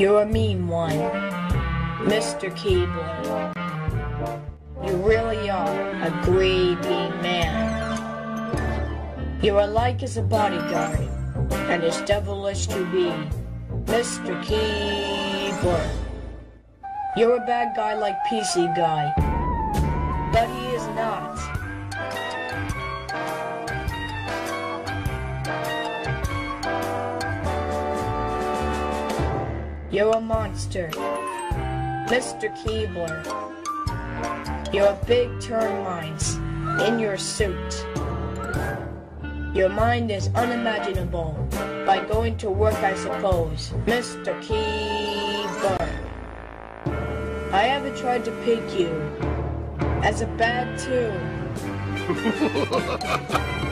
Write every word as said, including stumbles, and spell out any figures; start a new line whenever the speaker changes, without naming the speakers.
You're a mean one, Mister Keebler. You really are a greedy man. You're alike as a bodyguard, and as devilish to be, Mister Keebler. You're a bad guy like P C Guy, but he is not. You're a monster, Mister Keebler. You're a big termite in your suit. Your mind is unimaginable. By going to work, I suppose, Mister Keebler. I haven't tried to pick you as a bad too.